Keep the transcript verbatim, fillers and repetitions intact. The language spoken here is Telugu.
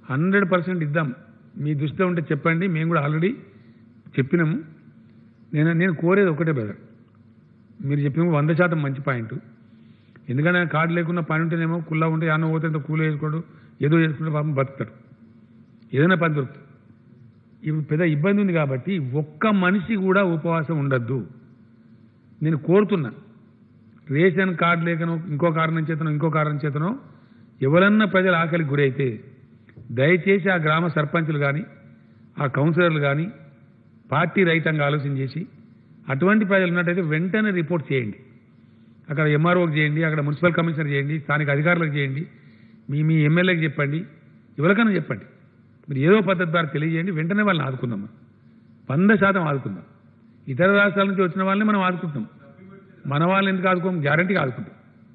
హండ్రెడ్ పర్సెంట్ ఇద్దాం. మీ దృష్టిలో ఉంటే చెప్పండి. మేము కూడా ఆల్రెడీ చెప్పినాము. నేను నేను కోరేది ఒకటే బ్రదర్, మీరు చెప్పిన వంద శాతం మంచి పాయింట్. ఎందుకంటే కార్డు లేకుండా పని ఉంటేనేమో కుల్లా ఉంటే అన్న పోతే కూలి వేసుకోడు, ఏదో చేసుకుంటే పాపం బతుకుతాడు, ఏదైనా పని దొరుకుతుంది. ఇప్పుడు పెద్ద ఇబ్బంది ఉంది కాబట్టి ఒక్క మనిషి కూడా ఉపవాసం ఉండద్దు. నేను కోరుతున్నా, రేషన్ కార్డు లేకనో ఇంకో కారణం చేతనో ఇంకో కారణం చేతనో ఎవరన్నా ప్రజలు ఆకలికి గురైతే దయచేసి ఆ గ్రామ సర్పంచులు కానీ ఆ కౌన్సిలర్లు కానీ పార్టీ రహితంగా ఆలోచన చేసి అటువంటి ప్రజలు ఉన్నట్టయితే వెంటనే రిపోర్ట్ చేయండి. అక్కడ ఎంఆర్ఓకి చేయండి, అక్కడ మున్సిపల్ కమిషనర్ చేయండి, స్థానిక అధికారులకు చేయండి, మీ మీ ఎమ్మెల్యేకి చెప్పండి, ఎవరికైనా చెప్పండి. మీరు ఏదో పద్ధతి ద్వారా తెలియజేయండి. వెంటనే వాళ్ళని ఆదుకుందాం. వంద శాతం ఆదుకుందాం. ఇతర రాష్ట్రాల నుంచి వచ్చిన వాళ్ళని మనం ఆదుకుంటాం. మన వాళ్ళని ఎందుకు ఆదుకోం? గ్యారంటీగా ఆదుకుంటాం.